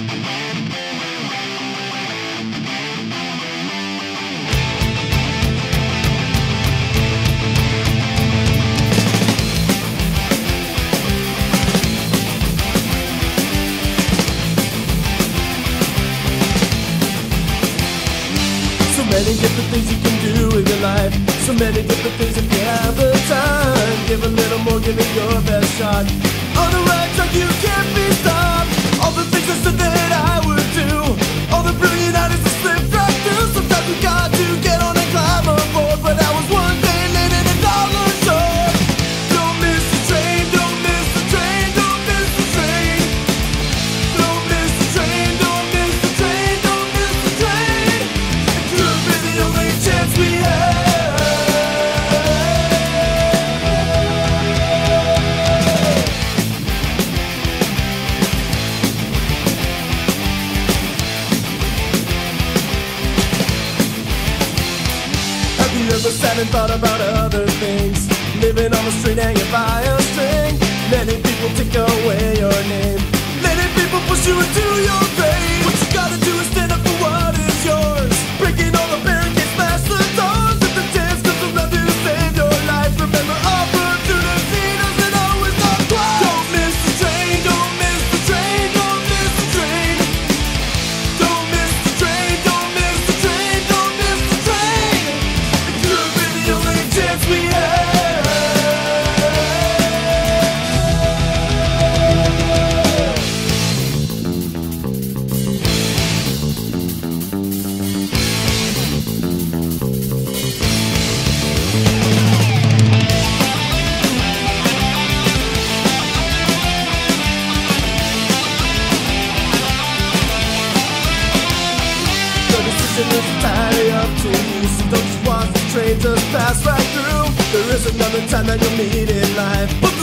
So many different things you can do with your life. So many different things if you have the time. Give a little more, give it your best shot. On the right track you can't be stopped. All the things I said that I would do, all the brilliant ideas that slipped right through. Sometimes we got to get on and climb aboard, but that was one day late and $1 short. Don't miss the train, don't miss the train, don't miss the train. Don't miss the train, don't miss the train, don't miss the train. It could be the only chance we have. You ever sat and thought about other things? Living on the street hanging by a string, letting people take away your name, letting people push you into your grave. What you gotta do is stand up for what is yours, breaking all the barricades, smash the doors. If the chance comes around to save your life, remember opportunity doesn't always come twice. Don't miss the train, don't miss the train, don't miss the train. Don't miss the train, don't miss the train, don't miss the train. Could be the only chance we have. The decision is entirely up to you, so don't just watch the train just pass right through. There is another time that you'll meet in life.